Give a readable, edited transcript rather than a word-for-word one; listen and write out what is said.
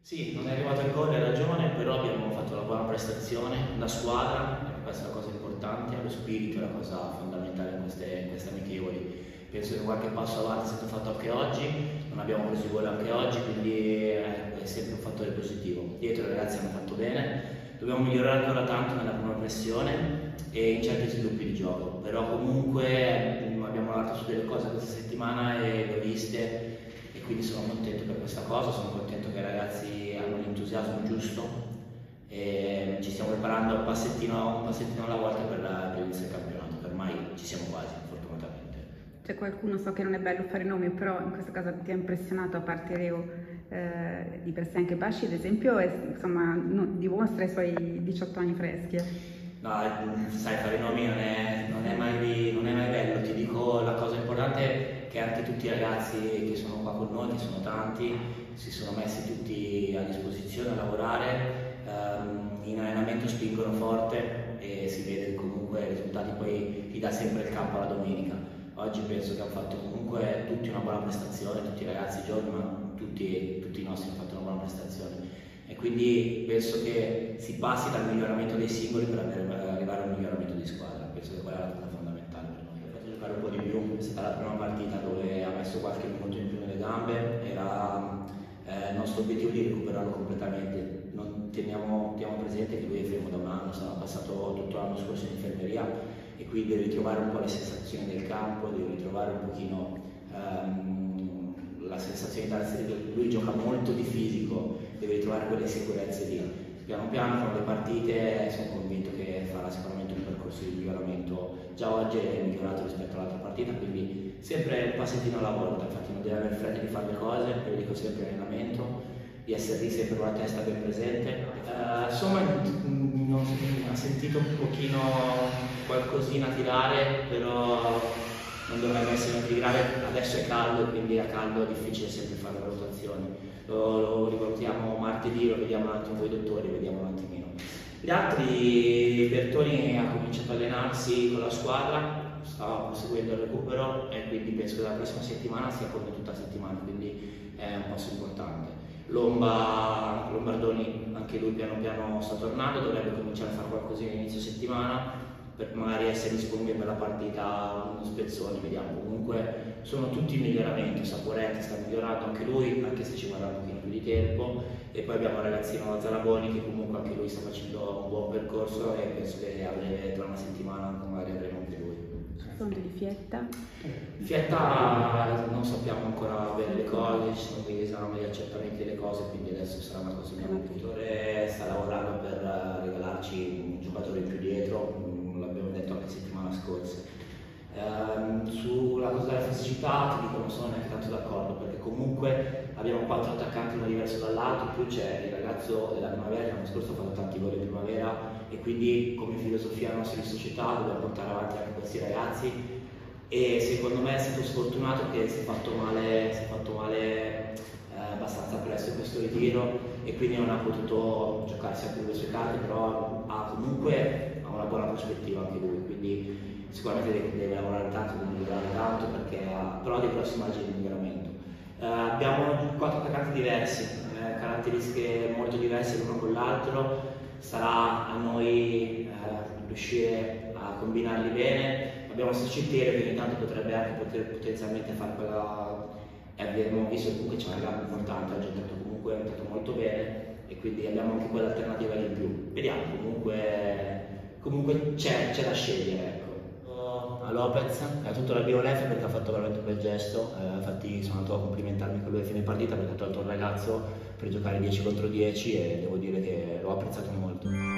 Sì, non è arrivato il gol, hai ragione, però abbiamo fatto una buona prestazione, una squadra, e questa è la cosa importante, lo spirito è la cosa fondamentale in queste amichevoli. Penso che qualche passo avanti è stato fatto anche oggi, non abbiamo preso il gol anche oggi, quindi è sempre un fattore positivo. Dietro i ragazzi hanno fatto bene, dobbiamo migliorare ancora tanto nella prima pressione e in certi sviluppi di gioco, però comunque abbiamo lavorato su delle cose questa settimana e le ho viste e quindi sono contento per questa cosa, sono contento che i ragazzi hanno l'entusiasmo giusto e ci stiamo preparando un passettino alla volta per l'inizio del campionato, che ormai ci siamo quasi, fortunatamente. C'è qualcuno, so che non è bello fare nomi, però in questo caso ti ha impressionato, a parte Leo, di per sé anche Basci, ad esempio, insomma, dimostra i suoi 18 anni freschi. No, sai, fare nomi non è mai bello, ti dico la cosa importante è che anche tutti i ragazzi che sono qua con noi, che sono tanti, si sono messi tutti a disposizione a lavorare, in allenamento spingono forte e si vede che comunque i risultati poi ti dà sempre il campo alla domenica. Oggi penso che hanno fatto comunque tutti una buona prestazione, tutti i ragazzi giovani, ma tutti i nostri hanno fatto una buona prestazione. E quindi penso che si passi dal miglioramento dei singoli per arrivare a un miglioramento di squadra. Penso che quella è la cosa fondamentale per noi. Ha fatto giocare un po' di più, è stata la prima partita dove ha messo qualche minuto in più nelle gambe, era il nostro obiettivo di recuperarlo completamente. Teniamo presente che lui è fermo da un anno, sarà passato tutto l'anno scorso in infermeria e quindi deve ritrovare un po' le sensazioni del campo, deve ritrovare un pochino la sensazione di darsi, lui gioca molto di fisico, deve ritrovare quelle sicurezze lì. Piano piano con le partite sono convinto che farà sicuramente un percorso di miglioramento. Già oggi è migliorato rispetto all'altra partita, quindi sempre un passettino alla volta, infatti non deve avere fretta di fare le cose, lo dico sempre in allenamento, di essere lì sempre con la testa ben presente. Insomma, ha sentito un pochino qualcosina tirare, però non dovrebbe essere niente di grave, adesso è caldo, quindi a caldo è difficile sempre fare le valutazioni. Lo rivalutiamo martedì, lo vediamo un attimo con i dottori, vediamo un attimino. Gli altri, Bertoni ha cominciato a allenarsi con la squadra, sta seguendo il recupero e quindi penso che la prossima settimana sia come tutta la settimana, quindi è un passo importante. Lombardoni, anche lui piano piano sta tornando, dovrebbe cominciare a fare qualcosina inizio settimana per magari essere disponibile per la partita, uno spezzone, vediamo. Comunque sono tutti in miglioramento, Saporetti sta migliorando anche lui, anche se ci vorrà un pochino più di tempo, e poi abbiamo il ragazzino Zaraboni che comunque anche lui sta facendo un buon percorso e penso che a breve, tra una settimana, magari avremo anche lui. Fondo di Fietta? Fietta non sappiamo ancora bene le cose, ci sono degli esami, degli accertamenti delle cose, quindi adesso sarà una cosa. Il direttore sta lavorando per regalarci un giocatore in più dietro, l'abbiamo detto anche settimana scorsa. Sulla cosa della fisicità ti dico non sono neanche tanto d'accordo, perché comunque abbiamo 4 attaccanti, uno diverso dall'altro, più c'è il ragazzo della primavera che l'anno scorso ha fatto tanti gol in primavera e quindi come filosofia nostra di società dobbiamo portare avanti anche questi ragazzi e secondo me è stato sfortunato che si è fatto male abbastanza presto in questo ritiro e quindi non ha potuto giocarsi anche le sue carte, però ha comunque una buona prospettiva anche lui, quindi sicuramente deve lavorare tanto, deve migliorare tanto perché ha però dei grossi margini di miglioramento. Abbiamo 4 attaccanti diversi, caratteristiche molto diverse l'uno con l'altro, sarà a noi riuscire a combinarli bene. Abbiamo Sacittere che ogni tanto potrebbe anche potenzialmente fare quella, e abbiamo visto che comunque c'è una gamba importante, ha giocato comunque, è entrato molto bene e quindi abbiamo anche quell'alternativa lì in più. Vediamo, comunque c'è da scegliere, ecco. A Lopez, ha tutto la BioLF perché ha fatto veramente un bel gesto, infatti sono andato a complimentarmi con lui a fine partita perché ha tolto un ragazzo per giocare 10 contro 10 e devo dire che l'ho apprezzato molto.